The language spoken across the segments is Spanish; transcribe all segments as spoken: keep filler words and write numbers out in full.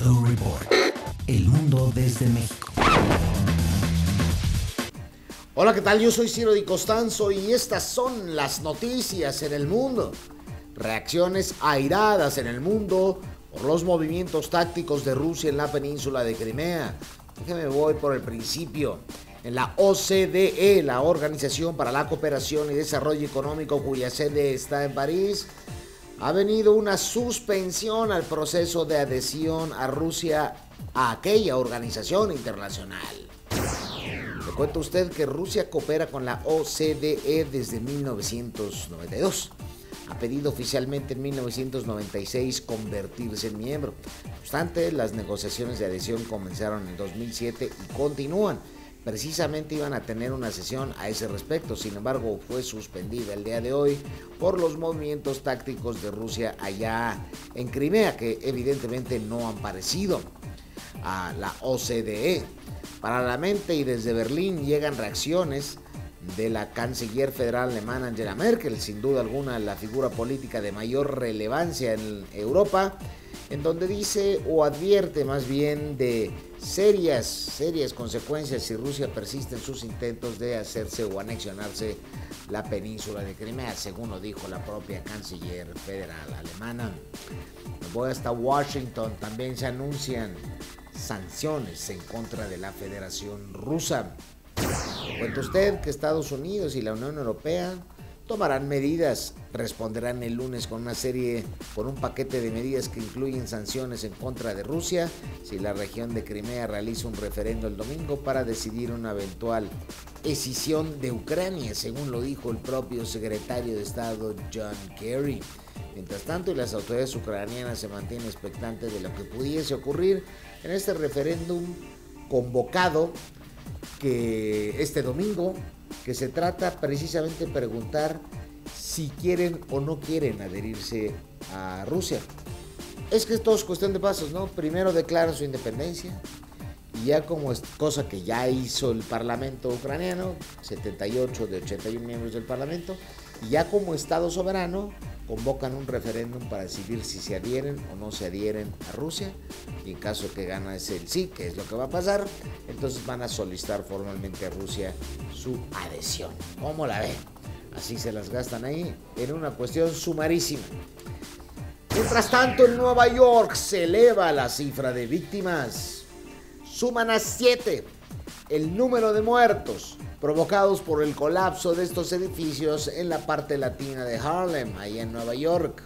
O Report. El mundo desde México. Hola, ¿qué tal? Yo soy Ciro Di Costanzo y estas son las noticias en el mundo. Reacciones airadas en el mundo por los movimientos tácticos de Rusia en la península de Crimea. Déjeme voy por el principio. En la O C D E, la Organización para la Cooperación y Desarrollo Económico, cuya sede está en París, ha venido una suspensión al proceso de adhesión a Rusia a aquella organización internacional. Le cuento a usted que Rusia coopera con la O C D E desde mil novecientos noventa y dos. Ha pedido oficialmente en mil novecientos noventa y seis convertirse en miembro. No obstante, las negociaciones de adhesión comenzaron en dos mil siete y continúan. Precisamente iban a tener una sesión a ese respecto, sin embargo fue suspendida el día de hoy por los movimientos tácticos de Rusia allá en Crimea, que evidentemente no han parecido a la O C D E. Paralelamente y desde Berlín llegan reacciones de la canciller federal alemana Angela Merkel, sin duda alguna la figura política de mayor relevancia en Europa, en donde dice o advierte más bien de serias, serias consecuencias si Rusia persiste en sus intentos de hacerse o anexionarse la península de Crimea, según lo dijo la propia canciller federal alemana. Me voy hasta Washington, también se anuncian sanciones en contra de la Federación Rusa. Cuenta usted que Estados Unidos y la Unión Europea tomarán medidas, responderán el lunes con una serie, con un paquete de medidas que incluyen sanciones en contra de Rusia si la región de Crimea realiza un referendo el domingo para decidir una eventual escisión de Ucrania, según lo dijo el propio secretario de Estado John Kerry. Mientras tanto, las autoridades ucranianas se mantienen expectantes de lo que pudiese ocurrir en este referéndum convocado que este domingo, que se trata precisamente de preguntar si quieren o no quieren adherirse a Rusia. Es que esto es cuestión de pasos, ¿no? Primero declaran su independencia y ya como es cosa que ya hizo el Parlamento ucraniano, setenta y ocho de ochenta y uno miembros del Parlamento, y ya como Estado soberano convocan un referéndum para decidir si se adhieren o no se adhieren a Rusia, y en caso que gana es el sí, que es lo que va a pasar, entonces van a solicitar formalmente a Rusia su adhesión. ¿Cómo la ven? Así se las gastan ahí en una cuestión sumarísima. Mientras tanto, en Nueva York se eleva la cifra de víctimas. Suman a siete el número de muertos provocados por el colapso de estos edificios en la parte latina de Harlem, allá en Nueva York.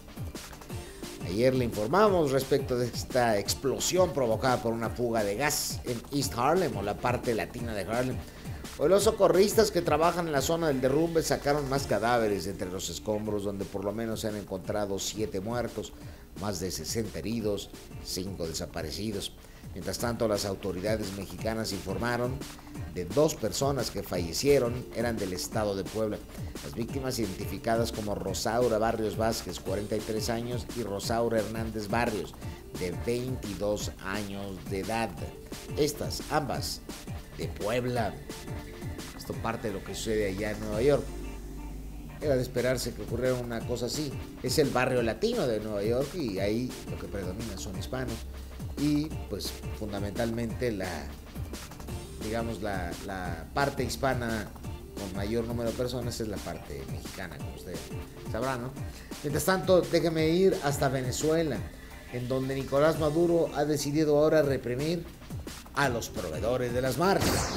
Ayer le informamos respecto de esta explosión provocada por una fuga de gas en East Harlem, o la parte latina de Harlem. Hoy los socorristas que trabajan en la zona del derrumbe sacaron más cadáveres entre los escombros, donde por lo menos se han encontrado siete muertos, más de sesenta heridos, cinco desaparecidos. Mientras tanto, las autoridades mexicanas informaron de dos personas que fallecieron, eran del estado de Puebla. Las víctimas identificadas como Rosaura Barrios Vázquez, cuarenta y tres años, y Rosaura Hernández Barrios, de veintidós años de edad. Estas, ambas, de Puebla. Esto parte de lo que sucede allá en Nueva York. Era de esperarse que ocurriera una cosa así. Es el barrio latino de Nueva York y ahí lo que predomina son hispanos. Y pues fundamentalmente la, digamos, la, la parte hispana con mayor número de personas es la parte mexicana, como usted sabrá, ¿no? Mientras tanto, déjeme ir hasta Venezuela, en donde Nicolás Maduro ha decidido ahora reprimir a los proveedores de las marchas.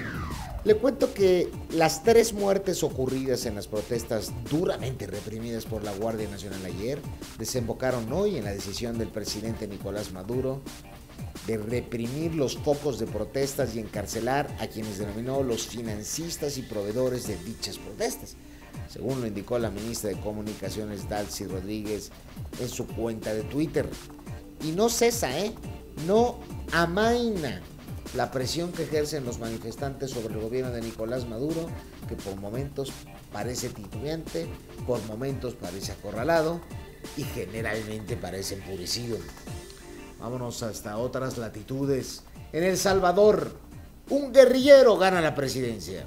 Le cuento que las tres muertes ocurridas en las protestas duramente reprimidas por la Guardia Nacional ayer desembocaron hoy en la decisión del presidente Nicolás Maduro de reprimir los focos de protestas y encarcelar a quienes denominó los financistas y proveedores de dichas protestas, según lo indicó la ministra de Comunicaciones Dalcy Rodríguez en su cuenta de Twitter. Y no cesa, ¿eh? No amaina la presión que ejercen los manifestantes sobre el gobierno de Nicolás Maduro, que por momentos parece titubeante, por momentos parece acorralado y generalmente parece enfurecido. Vámonos hasta otras latitudes. En El Salvador, un guerrillero gana la presidencia.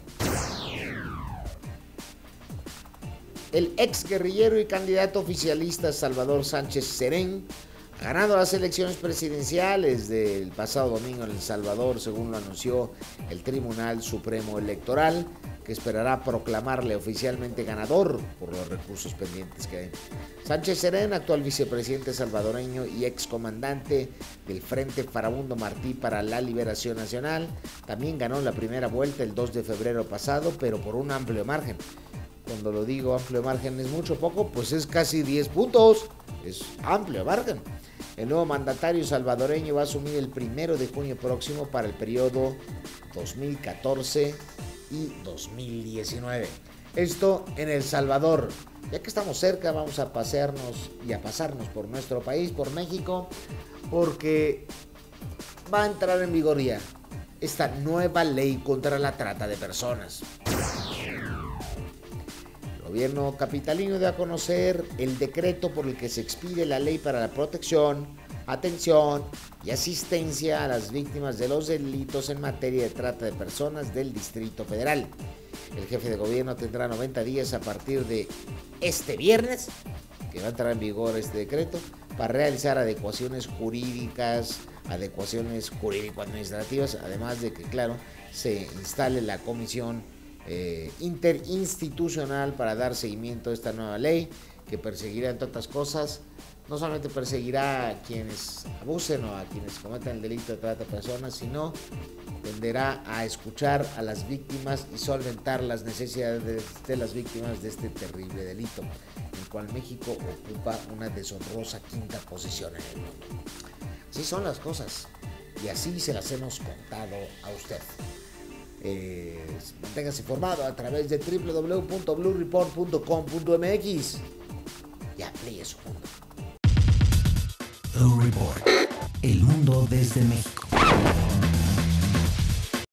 El ex guerrillero y candidato oficialista Salvador Sánchez Serén Ha ganado las elecciones presidenciales del pasado domingo en El Salvador, según lo anunció el Tribunal Supremo Electoral, que esperará proclamarle oficialmente ganador por los recursos pendientes que hay. Sánchez Serén, actual vicepresidente salvadoreño y excomandante del Frente Farabundo Martí para la Liberación Nacional, también ganó la primera vuelta el dos de febrero pasado, pero por un amplio margen. Cuando lo digo amplio margen es mucho poco, pues es casi diez puntos, es amplio margen. El nuevo mandatario salvadoreño va a asumir el primero de junio próximo para el periodo dos mil catorce y dos mil diecinueve. Esto en El Salvador. Ya que estamos cerca, vamos a pasearnos y a pasarnos por nuestro país, por México, porque va a entrar en vigor ya esta nueva ley contra la trata de personas. El gobierno capitalino dio a conocer el decreto por el que se expide la ley para la protección, atención y asistencia a las víctimas de los delitos en materia de trata de personas del Distrito Federal. El jefe de gobierno tendrá noventa días a partir de este viernes, que va a entrar en vigor este decreto, para realizar adecuaciones jurídicas, adecuaciones jurídico-administrativas, además de que, claro, se instale la comisión eh, interinstitucional para dar seguimiento a esta nueva ley, que perseguirá, entre otras cosas, no solamente perseguirá a quienes abusen o a quienes cometan el delito de trata de personas, sino tenderá a escuchar a las víctimas y solventar las necesidades de, de las víctimas de este terrible delito, el cual México ocupa una deshonrosa quinta posición en el mundo. Así son las cosas y así se las hemos contado a usted. Eh, manténgase informado a través de doble u doble u doble u punto blue report punto com punto m x y amplíe su mundo. Blue Report, el mundo desde México.